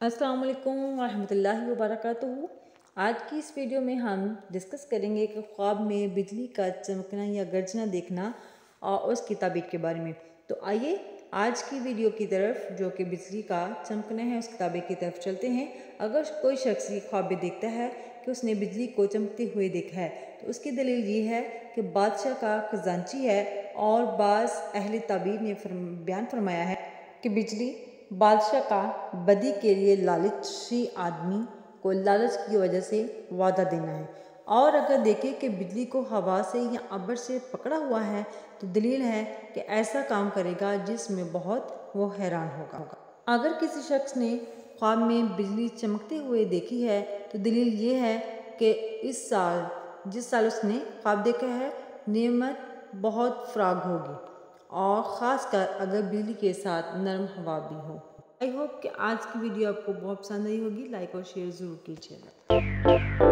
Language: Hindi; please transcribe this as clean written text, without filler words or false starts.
अस्सलाम वालेकुम रहमतुल्लाहि व बरकातुहू। आज की इस वीडियो में हम डिस्कस करेंगे कि ख्वाब में बिजली का चमकना या गर्जना देखना और उसकी ताबीर के बारे में। तो आइए आज की वीडियो की तरफ, जो कि बिजली का चमकना है, उसकी ताबीर की तरफ चलते हैं। अगर कोई शख्स ये ख्वाब में देखता है कि उसने बिजली को चमकते हुए देखा है, तो उसकी दलील ये है कि बादशाह का खजांची है। और बाज़ अहले ताबीर ने बयान फरमाया है कि बिजली बादशाह का बदी के लिए लालची आदमी को लालच की वजह से वादा देना है। और अगर देखें कि बिजली को हवा से या अबर से पकड़ा हुआ है, तो दलील है कि ऐसा काम करेगा जिसमें बहुत वो हैरान होगा। अगर किसी शख्स ने ख्वाब में बिजली चमकते हुए देखी है, तो दलील ये है कि जिस साल उसने ख्वाब देखा है, नेमत बहुत फराग होगी, और ख़ासकर अगर बिजली के साथ नरम हवा भी हो। आई होप कि आज की वीडियो आपको बहुत पसंद आई होगी। लाइक और शेयर ज़रूर कीजिएगा।